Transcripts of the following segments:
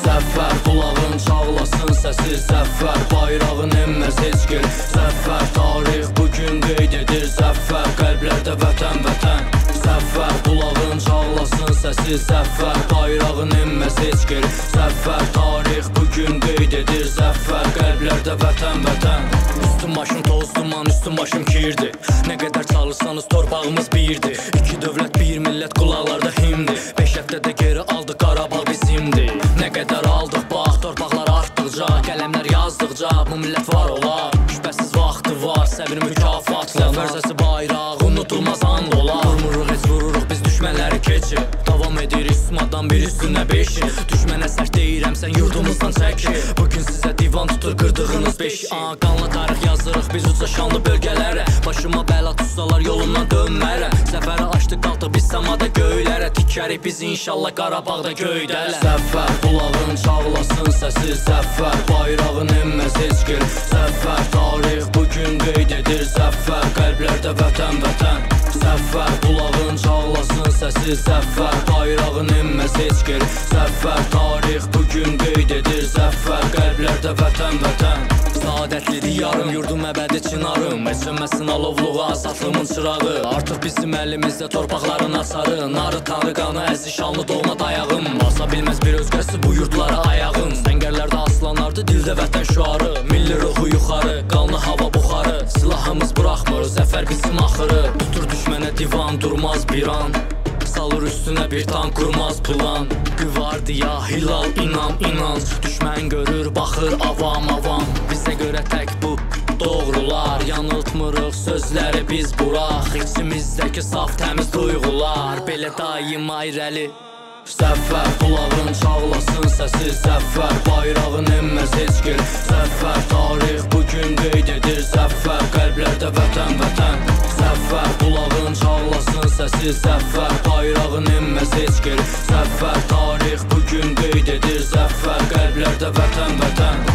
Zəffər qulağın çağlasın səsi zəffər, bayrağın enməz heç gel. Zəffər tarix bugün qeyd edir zəffər, qəlblərdə vətən vətən. Zəffər qulağın çağlasın səsi zəffər, bayrağın enməz heç gel. Zəffər tarix bugün qeyd edir zəffər, qəlblərdə vətən vətən. Üstüm başım toz duman, üstüm başım kirdi. Nə qədər çalışsanız torpağımız birdir. İki dövlət bir millət qulaqlarda himdir. 5 həftədə geri aldıq Qarabağ bizimdir. Nə qədər aldıq bax torpaqlar artdıqca, qələmlər yazdıqca bu millət var olar. Şübhəsiz vaxtı var, səbir mükafatla. Zəfər bayraq unutulmaz and olar. Vurmuruq heç vururuq biz düşmənləri keçir. Davam edir ismadan bir üstünə 5'i. Düşmənə sərt deyirəm sən yurdumuzdan çəkir. Bugün sizə divan tutur qırdığınız 5. Qanlı tarix yazırıq biz uca şanlı bölgələrə. Başıma bəla tutsalar yolumdan dönmərəm. Zəfəri açdıq qalxdıq biz səmada göylərə. Tikərik biz inşallah Qarabağda göydələr. Zəffər qulağın çağlasın səsi zəffər, bayrağın enməz heç gel. Zəffər tarix bugün qeyd edir zəffər, qəlblərdə vətən vətən. Zəffər qulağın çağlasın səsi zəffər, bayrağın enməz heç gel. Zəffər tarix bugün qeyd edir zəffər, qəlblərdə vətən vətən. Saadətli diyarım, yurdum əbədi çınarım. Əçənməsin alovluğa azadlığımın çırağı. Artıq bizim əlimizdə torpaqların açarı. Narı tanrı qanı əzi şanlı doğma dayağım. Basa bilməz bir özgəsi bu yurdlara ayağım. Səngərlərdə aslanlardı dildə vətən şüarı. Milli ruhu yuxarı, qanlı hava buxarı. Silahımız buraxmır, zəfər bizim axırı. Tutur düşmənə divan, durmaz bir an. Salır üstünə bir tank kurmaz plan. Qvardiya, hilal, inam, inanc. Düşmən görür, baxır, avam, avam. Bizə görə tək bu doğrular. Yanıltmırıq sözləri biz buraq. İçimizdəki saf təmiz duyğular. Belə daim ayrəli. Zəffər qulağın çağlasın səsi zəffər, bayrağın enməz heç gel. Zəffər tarix bugün qeyd edir zəffər, qəlblərdə vətən vətən. Zəffər qulağın çağlasın səsi zəffər, bayrağın enməz heç gel. Zəffər tarix bugün qeyd edir zəffər, qəlblərdə vətən vətən.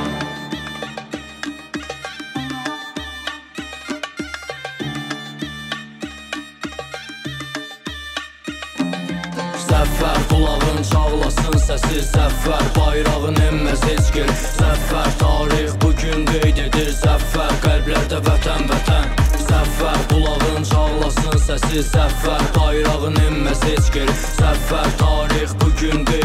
Zəffər qulağın çağlasın səsi zəffər, bayrağın enməz heç gel. Zəffər tarix bugün qeyd edir zəffər, qəlblərdə vətən vətən. Zəffər qulağın çağlasın səsi zəffər, bayrağın enməz heç gel. Zəffər tarix bugün